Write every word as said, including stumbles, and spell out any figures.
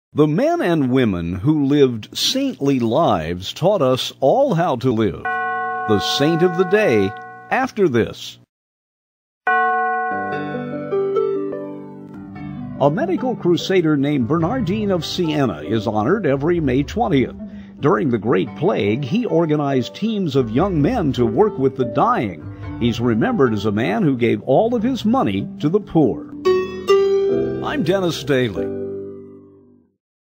The men and women who lived saintly lives taught us all how to live. The saint of the day after this. A medical crusader named Bernardine of Siena is honored every May twentieth. During the Great Plague, he organized teams of young men to work with the dying. He's remembered as a man who gave all of his money to the poor. I'm Dennis Daly.